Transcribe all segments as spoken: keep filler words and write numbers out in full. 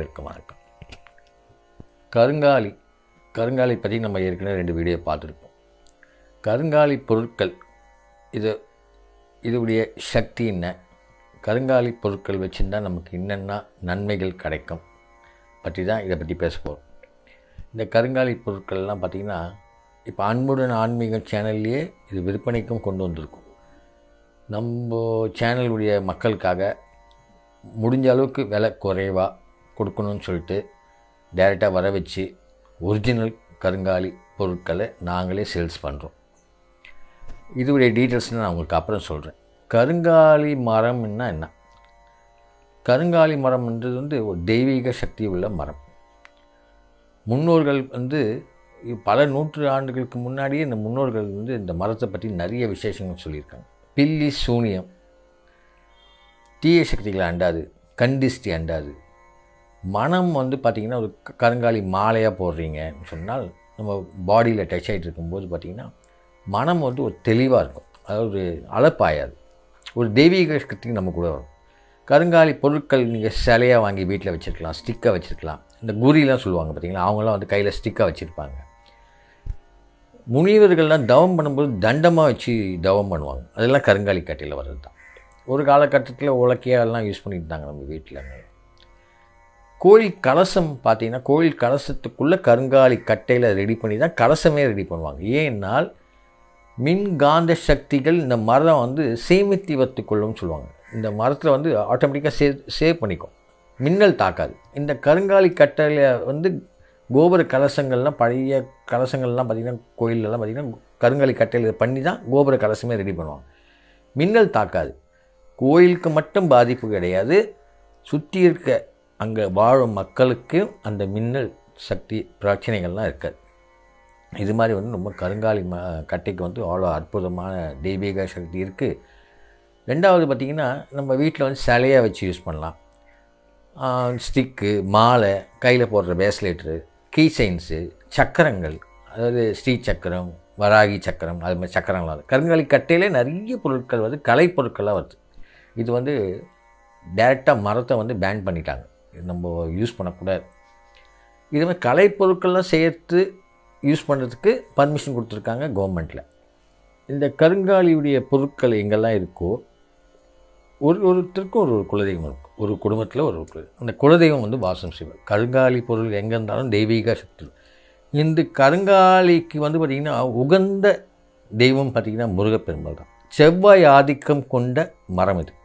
அனைவருக்கும் வணக்கம். கருங்காலி கருங்காலி பற்றி நம்ம ஏற்கனவே ரெண்டு வீடியோ பார்த்துருப்போம். கருங்காலி பொருட்கள் இது இதுடைய சக்தி என்ன, கருங்காலி பொருட்கள் வச்சுருந்தால் நமக்கு என்னென்ன நன்மைகள் கிடைக்கும் பற்றி தான் இதை பற்றி பேச போகிறோம். இந்த கருங்காலி பொருட்கள்லாம் பார்த்திங்கன்னா இப்போ அன்புடன் ஆன்மீகம் சேனல்லையே இது விற்பனைக்கும் கொண்டு வந்திருக்கும். நம்ம சேனலுடைய மக்களுக்காக முடிஞ்ச அளவுக்கு விலை குறைவாக கொடுக்கணும்னு சொல்லிட்டு டைரெக்டாக வர வச்சு ஒரிஜினல் கருங்காலி பொருட்களை நாங்களே சேல்ஸ் பண்ணுறோம். இதுடைய டீட்டெயில்ஸ் நான் உங்களுக்கு அப்புறம் சொல்கிறேன். கருங்காலி மரம்னா என்ன? கருங்காலி மரம்ன்றது வந்து ஒரு தெய்வீக சக்தி உள்ள மரம். முன்னோர்கள் வந்து பல நூற்று ஆண்டுகளுக்கு முன்னாடியே இந்த முன்னோர்கள் வந்து இந்த மரத்தை பற்றி நிறைய விசேஷங்கள் சொல்லியிருக்காங்க. பில்லி சூனியம், தீய சக்திகளை அண்டாது, கண்டிஸ்டி அண்டாது. மனம் வந்து பார்த்திங்கன்னா ஒரு கருங்காலி மாலையாக போடுறீங்கன்னு சொன்னால் நம்ம பாடியில் டச் ஆகிட்டு இருக்கும்போது பார்த்திங்கன்னா மனம் வந்து ஒரு தெளிவாக இருக்கும், அதாவது ஒரு அலப்பாயாது, ஒரு தெய்வீக சக்தி நம்ம கூட வரும். கருங்காலி பொருட்கள் நீங்கள் சிலையாக வாங்கி வீட்டில் வச்சுருக்கலாம், ஸ்டிக்காக வச்சுருக்கலாம். இந்த குறிலாம் சொல்லுவாங்க பார்த்திங்களா, அவங்களாம் வந்து கையில் ஸ்டிக்காக வச்சுருப்பாங்க. முனிவர்கள்லாம் தவம் பண்ணும்போது தண்டமாக வச்சு தவம் பண்ணுவாங்க. அதெல்லாம் கருங்காலி கட்டையில் வர்றது தான். ஒரு காலகட்டத்தில் உலக்கையெல்லாம் யூஸ் பண்ணிட்டு இருந்தாங்க நம்ம வீட்டில். கோயில் கலசம் பார்த்திங்கன்னா கோயில் கலசத்துக்குள்ளே கருங்காலி கட்டையில் ரெடி பண்ணி தான் கலசமே ரெடி பண்ணுவாங்க. ஏன்னால் மின்காந்த சக்திகள் இந்த மரம் வந்து சேமித்து வைத்துக்கொள்ளும்னு சொல்லுவாங்க. இந்த மரத்தில் வந்து ஆட்டோமேட்டிக்காக சே சேவ் பண்ணிக்கும், மின்னல் தாக்காது. இந்த கருங்காலி கட்டையில் வந்து கோபுர கலசங்கள்லாம், பழைய கலசங்கள்லாம் பார்த்திங்கன்னா கோயிலெலாம் பார்த்திங்கன்னா கருங்காலி கட்டையில் பண்ணி தான் கோபுர கலசமே ரெடி பண்ணுவாங்க. மின்னல் தாக்காது. கோயிலுக்கு மட்டும் பாதிப்பு கிடையாது, சுற்றி இருக்க அங்கே வாழும் மக்களுக்கு அந்த மின்னல் சக்தி பிரச்சனைகள்லாம் இருக்காது. இது மாதிரி வந்து ரொம்ப கருங்காலி ம கட்டைக்கு வந்து அவ்வளோ அற்புதமான தெய்வீக சக்தி இருக்குது. ரெண்டாவது பார்த்திங்கன்னா நம்ம வீட்டில் வந்து சிலையாக வச்சு யூஸ் பண்ணலாம். ஸ்டிக்கு, மாலை, கையில் போடுற பேஸ்லெட்ரு, கீ செயின்ஸு, சக்கரங்கள், அதாவது ஸ்ரீ சக்கரம், வராகி சக்கரம், அது மாதிரி சக்கரங்களாக கருங்காலி கட்டையிலே நிறைய பொருட்கள் வந்து கலை பொருட்களாக வருது. இது வந்து டைரெக்டாக மரத்தை வந்து பேன் பண்ணிட்டாங்க, நம்ம யூஸ் பண்ணக்கூடாது. இது மாதிரி கலைப்பொருட்கள்லாம் சேர்த்து யூஸ் பண்ணுறதுக்கு பர்மிஷன் கொடுத்துருக்காங்க கவர்மெண்ட்டில். இந்த கருங்காலியுடைய பொருட்கள் எங்கெல்லாம் இருக்கோ ஒரு ஒருத்தருக்கும் ஒரு ஒரு குலதெய்வம் இருக்கும். ஒரு குடும்பத்தில் ஒரு குலதெய்வம், அந்த குலதெய்வம் வந்து வாசம் செய்வார். கருங்காலி பொருள் எங்கே இருந்தாலும் தெய்வீக சக்தி. இந்த கருங்காலிக்கு வந்து பார்த்திங்கன்னா உகந்த தெய்வம் பார்த்திங்கன்னா முருகப்பெருமாள் தான். செவ்வாய் ஆதிக்கம் கொண்ட மரம் இது,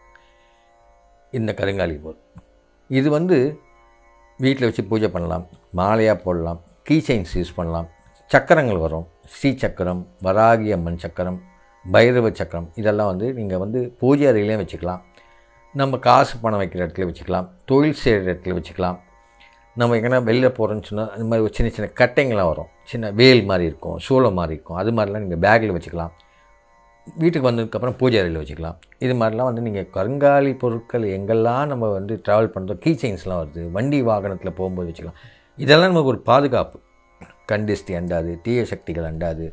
இந்த கருங்காலி பொருள். இது வந்து வீட்டில் வச்சு பூஜை பண்ணலாம், மாலையாக போடலாம், கீ செயின்ஸ் யூஸ் பண்ணலாம். சக்கரங்கள் வரும், ஸ்ரீ சக்கரம், வராகி அம்மன் சக்கரம், பைரவ சக்கரம், இதெல்லாம் வந்து நீங்கள் வந்து பூஜை அறையிலையும் வச்சுக்கலாம். நம்ம காசு பணம் வைக்கிற இடத்துல வச்சுக்கலாம், தொழில் செய்கிற இடத்துல வச்சுக்கலாம். நம்ம எங்கன்னா வெளியில் போகிறோன்னு சொன்னால் அந்த மாதிரி ஒரு சின்ன சின்ன கட்டைங்கள்லாம் வரும், சின்ன வேல் மாதிரி இருக்கும், சூளம் மாதிரி இருக்கும், அது மாதிரிலாம் நீங்கள் பேக்கில் வச்சுக்கலாம். வீட்டுக்கு வந்ததுக்கப்புறம் பூஜை அறையில் வச்சுக்கலாம். இது மாதிரிலாம் வந்து நீங்கள் கருங்காலி பொருட்கள் எங்கெல்லாம் நம்ம வந்து ட்ராவல் பண்ணுறோம், கீ செயின்ஸ்லாம் வருது, வண்டி வாகனத்தில் போகும்போது வச்சுக்கலாம். இதெல்லாம் நமக்கு ஒரு பாதுகாப்பு. கண்டிஸ்டி அண்டாது, தீய சக்திகள் அண்டாது.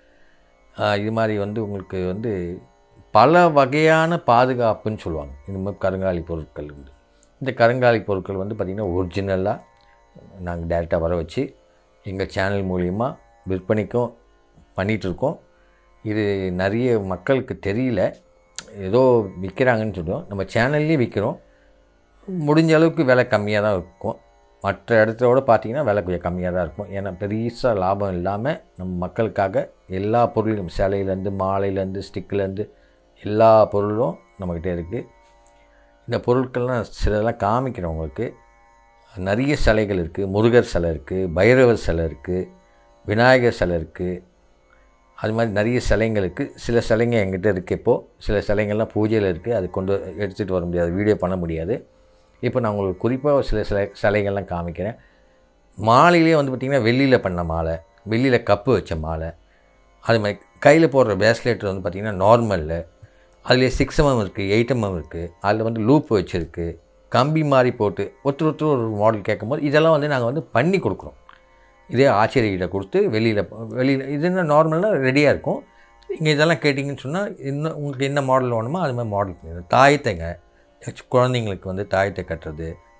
இது மாதிரி வந்து உங்களுக்கு வந்து பல வகையான பாதுகாப்புன்னு சொல்லுவாங்க இந்த மாதிரி கருங்காலி பொருட்கள் வந்து. இந்த கருங்காலி பொருட்கள் வந்து பார்த்திங்கன்னா ஒரிஜினலாக நாங்கள் டைரெக்டாக வர வச்சு எங்கள் சேனல் மூலிமா விற்பனைக்கும் பண்ணிகிட்ருக்கோம். இது நிறைய மக்களுக்கு தெரியல, ஏதோ விற்கிறாங்கன்னு சொல்லுவோம். நம்ம சேனல்லேயும் விற்கிறோம். முடிஞ்ச அளவுக்கு விலை கம்மியாக தான் இருக்கும். மற்ற இடத்தோட பார்த்திங்கன்னா விலை கொஞ்சம் கம்மியாக தான் இருக்கும். ஏன்னா பெருசாக லாபம் இல்லாமல் நம்ம மக்களுக்காக எல்லா பொருளும், சிலையிலேருந்து மாலையிலேருந்து ஸ்டிக்கிலேருந்து எல்லா பொருளும் நம்மக்கிட்ட இருக்குது. இந்த பொருட்கள்லாம் சிலதெல்லாம் காமிக்கிறேன் உங்களுக்கு. நிறைய சிலைகள் இருக்குது. முருகர் சிலை இருக்குது, பைரவர் சிலை இருக்குது, விநாயகர் சிலை இருக்குது. அது மாதிரி நிறைய சிலைங்கள் இருக்குது. சில சிலைங்க எங்கிட்ட இருக்குது. இப்போது சில சிலைங்கள்லாம் பூஜையில் இருக்குது, அது கொண்டு எடுத்துகிட்டு வர முடியாது, வீடியோ பண்ண முடியாது. இப்போ நான் உங்களுக்கு குறிப்பாக சில சிலை சிலைகள்லாம் காமிக்கிறேன். மாலையிலே வந்து பார்த்திங்கன்னா வெள்ளியில் பண்ண மாலை, வெள்ளியில் கப்பு வச்ச மாலை, அது மாதிரி கையில் போடுற பேஸ்லெட் வந்து பார்த்திங்கன்னா நார்மலில், அதிலே சிக்ஸ் எம்எம் இருக்குது, எயிட் எம்எம் இருக்குது, அதில் வந்து லூப் வச்சுருக்கு, கம்பி மாதிரி போட்டு ஒருத்தர் ஒருத்தர் ஒரு மாடல் கேட்கும்போது இதெல்லாம் வந்து நாங்கள் வந்து பண்ணி கொடுக்குறோம். இதே ஆச்சரியக்கிட்ட கொடுத்து வெளியில் வெளியில் இதுன்னா நார்மலாக ரெடியாக இருக்கும். நீங்கள் இதெல்லாம் கேட்டிங்கன்னு சொன்னால் இன்னும் உங்களுக்கு என்ன மாடல் வேணுமோ அது மாதிரி மாடல் பண்ணிடுறோம். தாயத்தைங்க குழந்தைங்களுக்கு வந்து தாயத்தை கட்டுறது,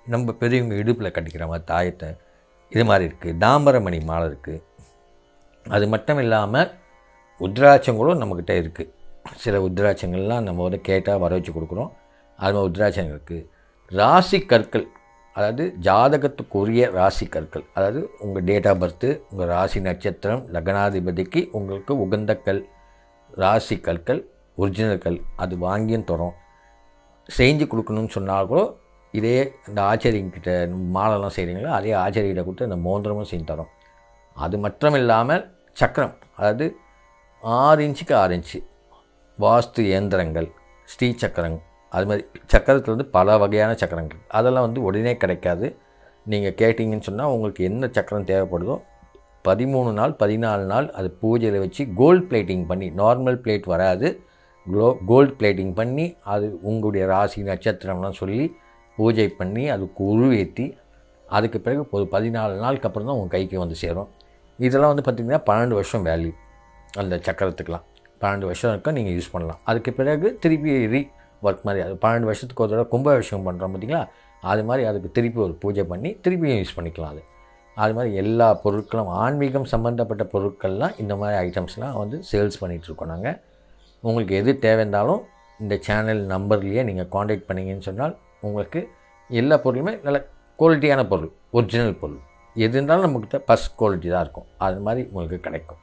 நம்ம பெரியவங்க இடுப்பில் கட்டிக்கிற மாதிரி தாயத்தை இது மாதிரி இருக்குது. தாம்பரமணி மாலை இருக்குது. அது மட்டும் இல்லாமல் உத்ராட்சங்களும் நம்மக்கிட்ட இருக்குது. சில உத்ராட்சங்கள்லாம் நம்ம வந்து கேட்டால் வர வச்சு கொடுக்குறோம். அது மாதிரி உத்ராட்சங்கள் இருக்குது. ராசி கற்கள், அதாவது ஜாதகத்துக்குரிய ராசி கற்கள், அதாவது உங்கள் டேட் ஆஃப் பர்த்து, உங்கள் ராசி நட்சத்திரம், லக்னாதிபதிக்கு உங்களுக்கு உகந்த கல், ராசி கற்கள், ஒரிஜினல் கல், அது வாங்கியும் தரோம். செஞ்சு கொடுக்கணும்னு சொன்னால் கூட இதே இந்த ஆச்சரியங்கிட்ட மாலைலாம் செய்கிறீங்களோ அதே ஆச்சரியக்கிட்ட கொடுத்து அந்த மோந்திரமும் செஞ்சு தரோம். அது மட்டும் இல்லாமல் சக்கரம், அதாவது ஆறு இன்ச்சுக்கு ஆறு இன்ச்சு வாஸ்து இயந்திரங்கள், ஸ்ரீ சக்கரம், அது மாதிரி சக்கரத்தில் வந்து பல வகையான சக்கரங்கள், அதெல்லாம் வந்து உடனே கிடைக்காது. நீங்கள் கேட்டிங்கன்னு சொன்னால் உங்களுக்கு என்ன சக்கரம் தேவைப்படுதோ பதிமூணு நாள் பதினாலு நாள் அது பூஜையில் வச்சு கோல்டு பிளேட்டிங் பண்ணி, நார்மல் பிளேட் வராது, க்ளோ கோல்டு பிளேட்டிங் பண்ணி அது உங்களுடைய ராசி நட்சத்திரம்லாம் சொல்லி பூஜை பண்ணி அதுக்கு உருவேற்றி அதுக்கு பிறகு ஒரு பதினாலு நாளுக்கு அப்புறம் தான் உங்கள் கைக்கு வந்து சேரும். இதெல்லாம் வந்து பார்த்திங்கன்னா பன்னெண்டு வருஷம் வேல்யூ அந்த சக்கரத்துக்கெலாம். பன்னெண்டு வருஷம் இருக்கும் நீங்கள் யூஸ் பண்ணலாம். அதுக்கு பிறகு திருப்பி ரீ ஒர்க் மாதிரி அது பன்னெண்டு வருஷத்துக்கு ஒரு தடவை கும்பாபிஷேகம் பண்ணுறோம் பார்த்திங்களா, அது மாதிரி அதுக்கு திருப்பி ஒரு பூஜை பண்ணி திருப்பியும் யூஸ் பண்ணிக்கலாம். அது அது மாதிரி எல்லா பொருட்களும் ஆன்மீகம் சம்மந்தப்பட்ட பொருட்கள்லாம் இந்த மாதிரி ஐட்டம்ஸ்லாம் வந்து சேல்ஸ் பண்ணிகிட்ருக்கோம் நாங்கள். உங்களுக்கு எது தேவைந்தாலும் இந்த சேனல் நம்பர்லேயே நீங்கள் காண்டாக்ட் பண்ணிங்கன்னு சொன்னால் உங்களுக்கு எல்லா பொருளுமே நல்ல குவாலிட்டியான பொருள், ஒரிஜினல் பொருள் எது இருந்தாலும் நம்மக்கிட்ட ஃபஸ்ட் குவாலிட்டி தான் இருக்கும். அது மாதிரி உங்களுக்கு கிடைக்கும்.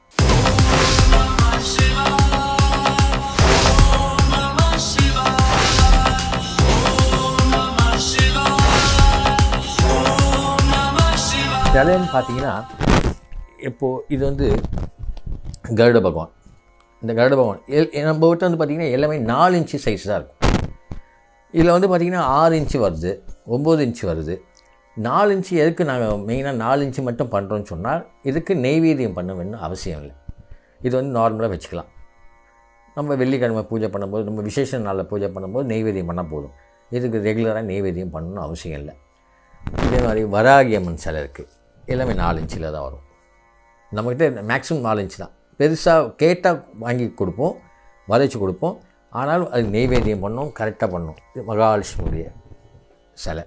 சிலைன்னு பார்த்தீங்கன்னா இப்போது இது வந்து கருட பகவான். இந்த கருட பகவான் எல் நம்ம கிட்ட வந்து பார்த்திங்கன்னா எல்லாமே நாலு இன்ச்சு சைஸ் தான் இருக்கும். இதில் வந்து பார்த்திங்கன்னா ஆறு இன்ச்சு வருது, ஒம்பது இன்ச்சு வருது. நாலு இன்ச்சு எதுக்கு நாங்கள் மெயினாக நாலு இன்ச்சு மட்டும் பண்ணுறோன்னு சொன்னால் இதுக்கு நெய்வேத்தியம் பண்ண வேணும் அவசியம் இல்லை. இது வந்து நார்மலாக வச்சுக்கலாம். நம்ம வெள்ளிக்கிழமை பூஜை பண்ணும்போது, நம்ம விசேஷ நாளில் பூஜை பண்ணும்போது நெய்வேத்தியம் பண்ணால் போதும். இதுக்கு ரெகுலராக நெய்வேத்தியம் பண்ணணும்னு அவசியம் இல்லை. இதே மாதிரி வராகி அம்மன் சிலை இருக்குது. எல்லாமே நாலு இன்ச்சில் தான் வரும். நம்மக்கிட்ட மேக்ஸிமம் நாலு இன்ச்சு தான். பெருசாக கேட்டால் வாங்கி கொடுப்போம், வரைச்சி கொடுப்போம். ஆனாலும் அது நெய்வேத்தியம் பண்ணணும், கரெக்டாக பண்ணணும். இது மகாலட்சுமியுடைய சிலை.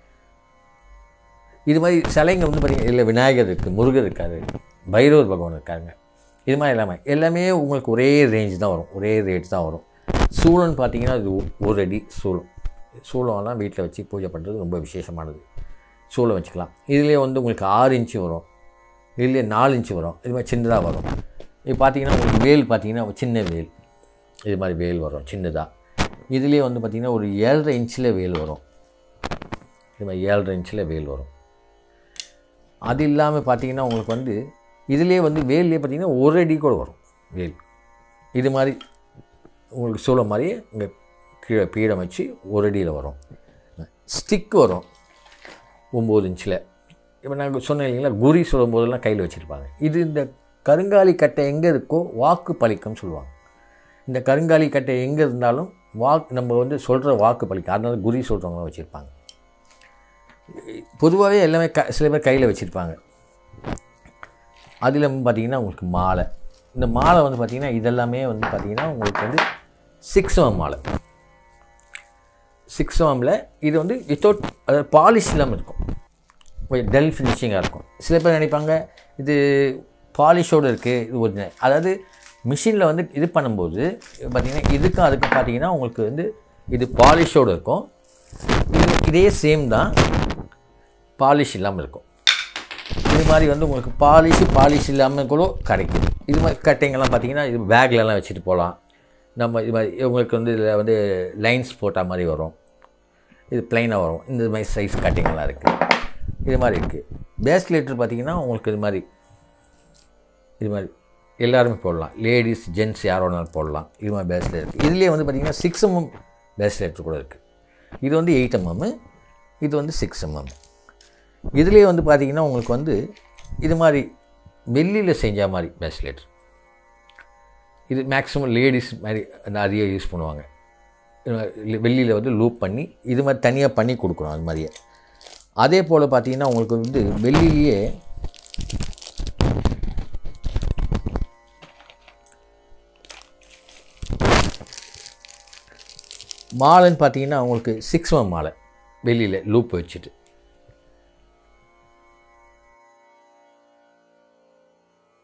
இது மாதிரி சிலைங்க வந்து பார்த்திங்கன்னா இல்லை விநாயகர் இருக்குது, முருகர் இருக்காரு, பைரவர் பகவான் இருக்காங்க. இது மாதிரி எல்லாமே எல்லாமே உங்களுக்கு ஒரே ரேஞ்ச் தான் வரும், ஒரே ரேட் தான் வரும். சூளம்னு பார்த்திங்கன்னா இது ஒரு அடி சூளம். சூளம்லாம் வீட்டில் வச்சு பூஜை பண்ணுறது ரொம்ப விசேஷமானது. சூளம் வச்சுக்கலாம். இதுலேயே வந்து உங்களுக்கு ஆறு இன்ச்சு வரும், இதுலேயே நாலு இன்ச்சு வரும். இது மாதிரி சின்னதாக வரும். இது பார்த்திங்கன்னா உங்களுக்கு வேல் பார்த்திங்கன்னா சின்ன வேல், இது மாதிரி வேல் வரும் சின்னதாக. இதுலேயே வந்து பார்த்திங்கன்னா ஒரு ஏழரை இன்ச்சில் வேல் வரும். இது மாதிரி ஏழரை இன்ச்சில் வேல் வரும். அது இல்லாமல் பார்த்திங்கன்னா உங்களுக்கு வந்து இதிலே வந்து வேல்லே பார்த்திங்கன்னா ஒரு அடி கூட வரும் வேல். இது மாதிரி உங்களுக்கு சூளம் மாதிரியே இங்கே கீழே பீடம் வச்சு ஒரு அடியில் வரும். ஸ்டிக் வரும் ஒம்பது இன்ச்சில். இப்போ நாங்கள் சொன்னேன் இல்லைங்களா, குறி சொல்லும் போதெல்லாம் கையில் வச்சுருப்பாங்க. இது இந்த கருங்காலி கட்டை எங்கே இருக்கோ வாக்கு பலிக்கும்னு சொல்லுவாங்க. இந்த கருங்காலி கட்டை எங்கே இருந்தாலும் வாக்கு நம்ம வந்து சொல்கிற வாக்கு பலிக்கும். அதனால குறி சொல்கிறவங்களாம் வச்சுருப்பாங்க. பொதுவாகவே எல்லாமே க சில பேர் கையில் வச்சுருப்பாங்க. அதில் பார்த்திங்கன்னா உங்களுக்கு மாலை. இந்த மாலை வந்து பார்த்திங்கன்னா இதெல்லாமே வந்து பார்த்திங்கன்னா உங்களுக்கு வந்து சிக்ஸ் எம் மாலை. சிக்ஸ் எம்மில் இது வந்து வித்தவுட் அதாவது பாலிஷ் இல்லாமல் இருக்கும், கொஞ்சம் டல் ஃபினிஷிங்காக இருக்கும். சில பேர் நினைப்பாங்க இது பாலிஷோடு இருக்குது, இது ஒரிஜினல். அதாவது மிஷினில் வந்து இது பண்ணும்போது பார்த்திங்கன்னா இதுக்கும் அதுக்கு பார்த்திங்கன்னா உங்களுக்கு வந்து இது பாலிஷோடு இருக்கும். இது இதே சேம் தான், பாலிஷ் இல்லாமல் இருக்கும். இது மாதிரி வந்து உங்களுக்கு பாலிஷு பாலிஷ் இல்லாமல் கூட கிடைக்குது. இது மாதிரி கட்டைங்கெல்லாம் பார்த்திங்கன்னா இது பேக்லலாம் வச்சுட்டு போகலாம். நம்ம இது மாதிரி உங்களுக்கு வந்து இதில் வந்து லைன்ஸ் போட்டால் மாதிரி வரும், இது ப்ளைனாக வரும். இந்த மாதிரி சைஸ் கட்டிங்கெல்லாம் இருக்குது. இது மாதிரி இருக்குது. பேஸ்லேட்டர் பார்த்திங்கன்னா உங்களுக்கு இது மாதிரி இது மாதிரி எல்லாருமே போடலாம். லேடிஸ் ஜென்ட்ஸ் யார் வேணாலும் போடலாம். இது மாதிரி பேஸ்லேட்டர். இதுலேயே வந்து பார்த்திங்கன்னா சிக்ஸ் எம்எம் பேஸ்லேட்டர் கூட இருக்குது. இது வந்து எயிட் எம்எம், இது வந்து சிக்ஸ் எம்எம். இதுலேயே வந்து பார்த்திங்கன்னா உங்களுக்கு வந்து இது மாதிரி வெள்ளியில் செஞ்ச மாதிரி பேஸ்லேட்டர். இது மேக்ஸிமம் லேடிஸ் மாதிரி நிறைய யூஸ் பண்ணுவாங்க. வெள்ளியில் வந்து லூப் பண்ணி இது மாதிரி தனியாக பண்ணி கொடுக்குறோம். அது மாதிரியே அதே போல் பார்த்திங்கன்னா உங்களுக்கு வந்து வெள்ளிலேயே மாலைன்னு பார்த்திங்கன்னா உங்களுக்கு சிக்ஸ் எம் மாலை வெள்ளியில் லூப் வச்சுட்டு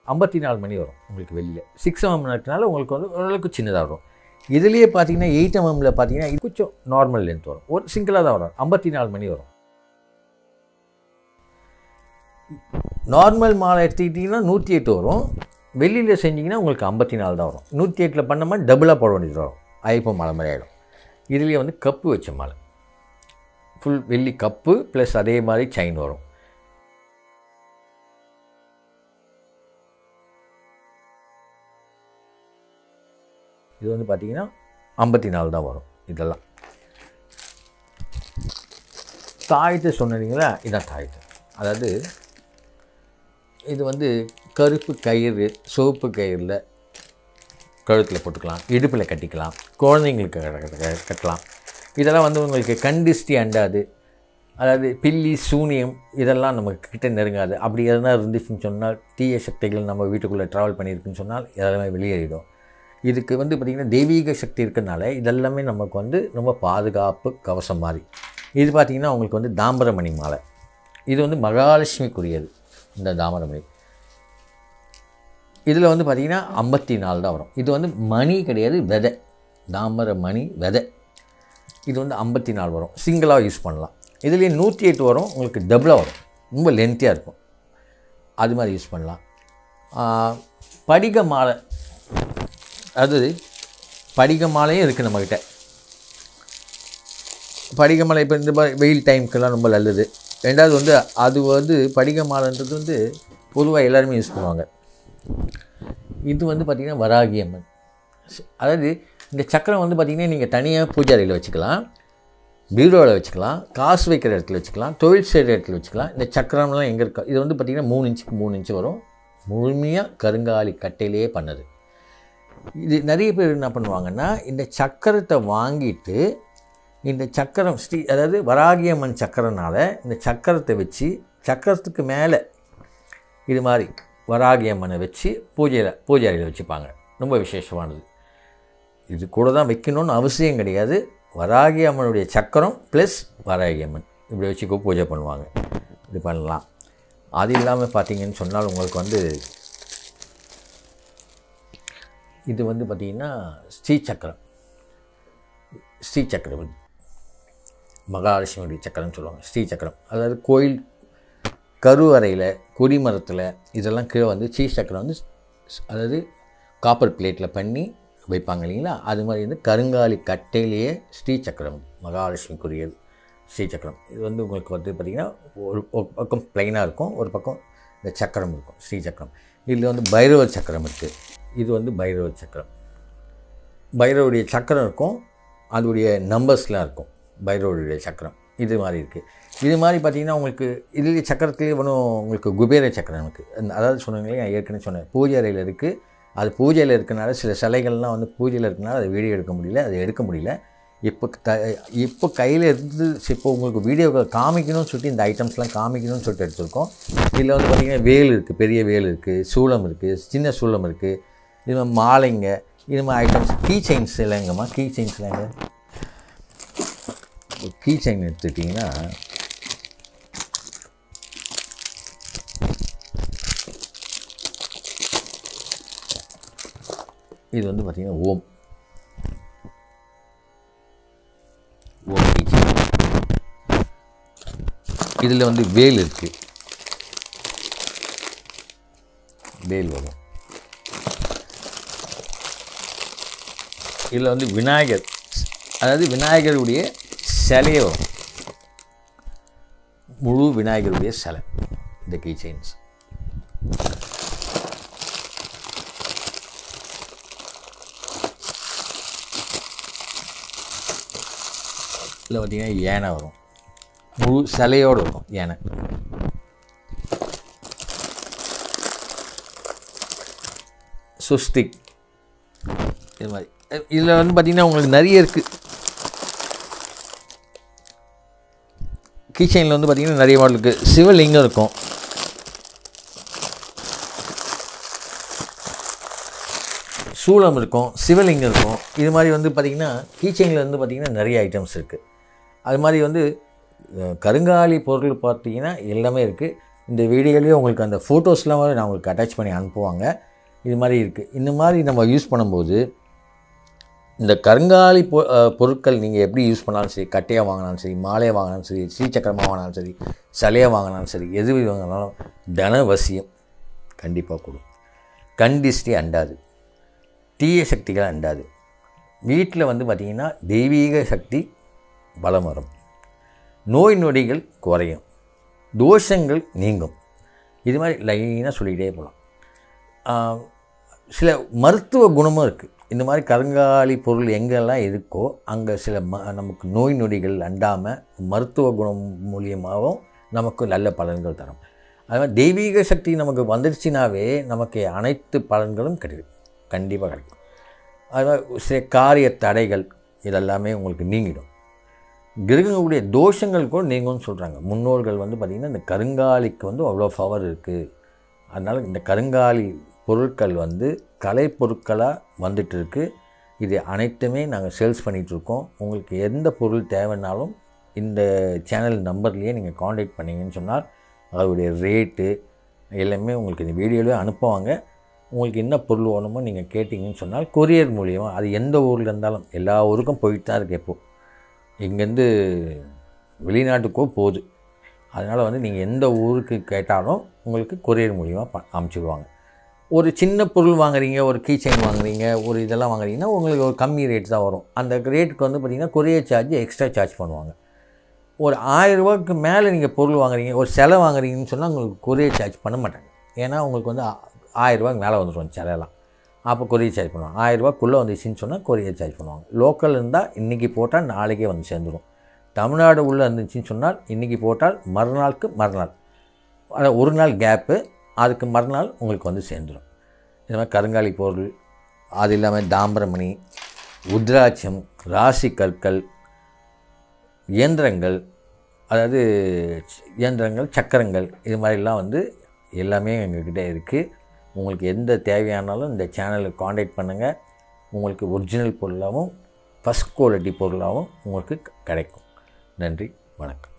ஐம்பத்தி நாலு மணி வரும் உங்களுக்கு வெளியில். சிக்ஸ் எம்எம் இருக்கிறனால உங்களுக்கு வந்து ஓரளவுக்கு சின்னதாக வரும். இதுலேயே பார்த்தீங்கன்னா எயிட் எம்எம்மில் பார்த்தீங்கன்னா இது கொஞ்சம் நார்மல் லென்த் வரும், ஒரு சிங்கிளாக தான் வரும், ஐம்பத்தி நாலு மணி வரும். நார்மல் மாலை எடுத்துக்கிட்டிங்கன்னா நூற்றி எட்டு வரும், வெளியில் செஞ்சிங்கன்னா உங்களுக்கு ஐம்பத்தி நாலு தான் வரும். நூற்றி எட்டில் பண்ண மாதிரி டபுளாக போட வேண்டியது வரும், ஐப்போ மாலை மாதிரி ஆகிடும். இதுலேயே வந்து கப்பு வச்ச மாலை, ஃபுல் வெள்ளி கப்பு ப்ளஸ் அதே மாதிரி செயின் வரும். இது வந்து பார்த்திங்கன்னா ஐம்பத்தி நாலு தான் வரும். இதெல்லாம் தாயத்தை சொன்னீங்களா, இதான் தாயத்தை. அதாவது இது வந்து கருப்பு கயிறு, சோப்பு கயிறில் கழுத்தில் போட்டுக்கலாம், இடுப்பில் கட்டிக்கலாம், குழந்தைங்களுக்கு கட்டலாம். இதெல்லாம் வந்து உங்களுக்கு கண்டிஸ்டி அண்டாது, அதாவது பில்லி சூனியம் இதெல்லாம் நமக்கு கிட்ட நெருங்காது. அப்படி எதனா இருந்துச்சுன்னு சொன்னால், தீய சக்திகள் நம்ம வீட்டுக்குள்ளே ட்ராவல் பண்ணியிருக்குன்னு சொன்னால் இதெல்லாமே வெளியேறிடும். இதுக்கு வந்து பார்த்திங்கன்னா தெய்வீக சக்தி இருக்கிறதுனால இதெல்லாமே நமக்கு வந்து ரொம்ப பாதுகாப்பு கவசம் மாதிரி. இது பார்த்திங்கன்னா உங்களுக்கு வந்து தாமிரமணி மாலை. இது வந்து மகாலட்சுமிக்குரியது இந்த தாமிரமணி. இதில் வந்து பார்த்திங்கன்னா ஐம்பத்தி நாலு தான் வரும். இது வந்து மணி கிடையாது, விதை, தாமிரமணி விதை. இது வந்து ஐம்பத்தி நாலு வரும், சிங்கிளாக யூஸ் பண்ணலாம். இதுலேயே நூற்றி எட்டு வரும், உங்களுக்கு டபுளாக வரும், ரொம்ப லென்த்தியாக இருக்கும், அது மாதிரி யூஸ் பண்ணலாம். படிக மாலை, அதாவது படிக மாலையும் இருக்குது நம்மக்கிட்ட. படிக மாலை இப்போ இந்த வெயில் டைமுக்கெல்லாம் ரொம்ப நல்லது. ரெண்டாவது வந்து அது வந்து படிக மாலைன்றது வந்து பொதுவாக எல்லாருமே யூஸ் பண்ணுவாங்க. இது வந்து பார்த்திங்கன்னா வராகி அம்மன். அதாவது இந்த சக்கரம் வந்து பார்த்திங்கன்னா நீங்கள் தனியாக பூஜை அறையில் வச்சுக்கலாம், பீரோவில் வச்சுக்கலாம், காசு வைக்கிற இடத்துல வச்சுக்கலாம், தொழில் செய்கிற இடத்துல வச்சுக்கலாம். இந்த சக்கரம்லாம் எங்கே இருக்கா, இது வந்து பார்த்திங்கன்னா மூணு இன்ச்சுக்கு மூணு இன்ச்சு வரும், முழுமையாக கருங்காலி கட்டையிலே பண்ணது. இது நிறைய பேர் என்ன பண்ணுவாங்கன்னா, இந்த சக்கரத்தை வாங்கிட்டு இந்த சக்கரம் ஸ்ரீ அதாவது வராகியம்மன் சக்கரனால் இந்த சக்கரத்தை வச்சு சக்கரத்துக்கு மேலே இது மாதிரி வராகியம்மனை வச்சு பூஜையில் பூஜை அறையில் வச்சுப்பாங்க. ரொம்ப விசேஷமானது. இது கூட தான் வைக்கணும்னு அவசியம் கிடையாது. வராகி அம்மனுடைய சக்கரம் ப்ளஸ் வராகி அம்மன் இப்படி வச்சு பூஜை பண்ணுவாங்க. இது பண்ணலாம். அது இல்லாமல் பார்த்தீங்கன்னு சொன்னால் உங்களுக்கு வந்து இது வந்து பார்த்திங்கன்னா ஸ்ரீ சக்கரம். ஸ்ரீ சக்கரம் மகாலட்சுமியுடைய சக்கரம்னு சொல்லுவாங்க. ஸ்ரீ சக்கரம் அதாவது கோயில் கருவறையில் கொடிமரத்தில் இதெல்லாம் கீழே வந்து ஸ்ரீ சக்கரம் வந்து அதாவது காப்பர் பிளேட்டில் பண்ணி வைப்பாங்க இல்லைங்களா, அது மாதிரி வந்து கருங்காலி கட்டையிலேயே ஸ்ரீ சக்கரம் மகாலட்சுமிக்குரியது ஸ்ரீ சக்கரம். இது வந்து உங்களுக்கு வந்து பார்த்திங்கன்னா ஒரு பக்கம் ப்ளைனாக இருக்கும், ஒரு பக்கம் இந்த சக்கரம் இருக்கும் ஸ்ரீ சக்கரம். இதில் வந்து பைரவர் சக்கரம் இருக்குது. இது வந்து பைரவர் சக்கரம். பைரவருடைய சக்கரம் இருக்கும், அதோடைய நம்பர்ஸ்லாம் இருக்கும் பைரவருடைய சக்கரம். இது மாதிரி இருக்குது. இது மாதிரி பார்த்திங்கன்னா உங்களுக்கு இதுலேயே சக்கரத்துலேயே ஒன்றும் உங்களுக்கு குபேர சக்கரம் இருக்குது. அதாவது சொன்னீங்களே, நான் ஏற்கனவே சொன்னேன், பூஜை அறையில் இருக்குது. அது பூஜையில் இருக்கனால சில சிலைகள்லாம் வந்து பூஜையில் இருக்கனால அதை வீடியோ எடுக்க முடியல, அதை எடுக்க முடியல. இப்போ த இப்போ கையில் இருந்து இப்போ உங்களுக்கு வீடியோ காமிக்கணும்னு சொல்லிட்டு இந்த ஐட்டம்ஸ்லாம் காமிக்கணும்னு சொல்லிட்டு எடுத்துருக்கோம். இதில் வந்து பார்த்திங்கன்னா வேல் இருக்குது, பெரிய வேல் இருக்குது, சூளம் இருக்குது, சின்ன சூளம் இருக்குது, இது மாதிரி மாலைங்க, இது மாதிரி ஐட்டம்ஸ். கீ செயின்ஸ் இல்லைங்கம்மா, கீ செயின்ஸ் இல்லைங்க. கீ செயின் எடுத்துக்கிட்டிங்கன்னா இது வந்து பார்த்திங்கன்னா ஓம் ஓம் கீ செயின். இதில் வந்து வேல் இருக்குது, வேல் வரும். இதில் வந்து விநாயகர், அதாவது விநாயகருடைய சிலையே வரும், முழு விநாயகருடைய சிலை இந்த கீ செயின்ஸ். இதில் பார்த்திங்கன்னா யானை வரும், முழு சிலையோடு வரும் யானை. சுஸ்திக் இது மாதிரி. இதில் வந்து பார்த்திங்கன்னா உங்களுக்கு நிறைய இருக்குது. கீச்சைனில் வந்து பார்த்திங்கன்னா நிறைய மாடல் இருக்குது. சிவலிங்கம் இருக்கும், சூளம் இருக்கும், சிவலிங்கம் இருக்கும். இது மாதிரி வந்து பார்த்திங்கன்னா கீச்சைனில் வந்து பார்த்திங்கன்னா நிறைய ஐட்டம்ஸ் இருக்குது. அது மாதிரி வந்து கருங்காலி பொருள் பார்த்திங்கன்னா எல்லாமே இருக்குது. இந்த வீடியோலேயே உங்களுக்கு அந்த ஃபோட்டோஸ்லாம் நான் உங்களுக்கு அட்டாச் பண்ணி அனுப்புவாங்க. இது மாதிரி இருக்குது. இந்த மாதிரி நம்ம யூஸ் பண்ணும்போது இந்த கருங்காலி பொ பொருட்கள் நீங்கள் எப்படி யூஸ் பண்ணாலும் சரி, கட்டையாக வாங்கினாலும் சரி, மாலையாக வாங்கினாலும் சரி, ஸ்ரீசக்கரமாக வாங்கினாலும் சரி, சிலையாக வாங்கினாலும் சரி, எது வாங்கினாலும் தனவசியம் கண்டிப்பாக கொடுக்கும். கண் திஷ்டி அண்டாது, தீய சக்திகள் அண்டாது. வீட்டில் வந்து பார்த்திங்கன்னா தெய்வீக சக்தி பலம் வரும், நோய் நொடிகள் குறையும், தோஷங்கள் நீங்கும். இது மாதிரி லைனாக சொல்லிக்கிட்டே போகலாம். சில மருத்துவ குணமும் இருக்குது. இந்த மாதிரி கருங்காலி பொருள் எங்கெல்லாம் இருக்கோ அங்கே சில ம நமக்கு நோய் நொடிகள் அண்டாமல் மருத்துவ குணம் மூலியமாகவும் நமக்கு நல்ல பலன்கள் தரும். அது மாதிரி தெய்வீக சக்தி நமக்கு வந்துடுச்சுனாவே நமக்கு அனைத்து பலன்களும் கிடைக்கும், கண்டிப்பாக கிடைக்கும். அது மாதிரி சில காரிய தடைகள் இதெல்லாமே உங்களுக்கு நீங்கிடும். கிரகங்களுடைய தோஷங்கள் கூட நீங்கும்னு சொல்கிறாங்க. முன்னோர்கள் வந்து பார்த்திங்கன்னா இந்த கருங்காலிக்கு வந்து அவ்வளோ பவர் இருக்குது. அதனால் இந்த கருங்காலி பொருட்கள் வந்து கலை பொருட்களாக வந்துட்டு இருக்குது. இது அனைத்துமே நாங்கள் சேல்ஸ் பண்ணிகிட்ருக்கோம். உங்களுக்கு எந்த பொருள் தேவைன்னாலும் இந்த சேனல் நம்பர்லேயே நீங்கள் காண்டாக்ட் பண்ணிங்கன்னு சொன்னால் அதோடைய ரேட்டு எல்லாமே உங்களுக்கு இந்த வீடியோவிலே அனுப்புவாங்க. உங்களுக்கு என்ன பொருள் வேணுமோ நீங்கள் கேட்டிங்கன்னு சொன்னால் கொரியர் மூலியமாக, அது எந்த ஊரில் இருந்தாலும் எல்லா ஊருக்கும் போயிட்டு தான் இருக்குது. எப்போது இங்கேருந்து வெளிநாட்டுக்கோ போகுது. அதனால் வந்து நீங்கள் எந்த ஊருக்கு கேட்டாலும் உங்களுக்கு கொரியர் மூலியமாக ப அமுச்சிடுவாங்க. ஒரு சின்ன பொருள் வாங்குறீங்க, ஒரு கீ செயின் வாங்குறீங்க, ஒரு இதெல்லாம் வாங்குறீங்கன்னா உங்களுக்கு ஒரு கம்மி ரேட் தான் வரும். அந்த ரேட்டுக்கு வந்து பார்த்திங்கன்னா கொரியர் சார்ஜ் எக்ஸ்ட்ரா சார்ஜ் பண்ணுவாங்க. ஒரு ஆயிரரூபாய்க்கு மேலே நீங்கள் பொருள் வாங்குறீங்க, ஒரு சிலை வாங்குறீங்கன்னு சொன்னால் உங்களுக்கு கொரியர் சார்ஜ் பண்ண மாட்டாங்க. ஏன்னா உங்களுக்கு வந்து ஆயிரரூபாய்க்கு மேலே வந்துடும் சிலையெல்லாம். அப்போ கொரியர் சார்ஜ் பண்ணுவாங்க. ஆயிரரூபாக்குள்ளே வந்துச்சுன்னு சொன்னால் கொரியர் சார்ஜ் பண்ணுவாங்க. லோக்கல் இருந்தால் இன்றைக்கி போட்டால் நாளைக்கே வந்து சேர்ந்துடும். தமிழ்நாடு உள்ளே இருந்துச்சுன்னு சொன்னால் இன்றைக்கி போட்டால் மறுநாளுக்கு மறுநாள், அதாவது ஒரு நாள் கேப்பு, அதுக்கு மறுநாள் உங்களுக்கு வந்து சேர்ந்துடும். இது மாதிரி கருங்காலி பொருள், அது இல்லாமல் தாம்பரமணி, உத்ராட்சம், ராசி கற்கள், இயந்திரங்கள், அதாவது இயந்திரங்கள், சக்கரங்கள், இது மாதிரிலாம் வந்து எல்லாமே எங்கள்கிட்ட இருக்குது. உங்களுக்கு எந்த தேவையானாலும் இந்த சேனலுக்கு காண்டாக்ட் பண்ணுங்கள். உங்களுக்கு ஒரிஜினல் பொருளாகவும் ஃபஸ்ட் குவாலிட்டி பொருளாகவும் உங்களுக்கு கிடைக்கும். நன்றி, வணக்கம்.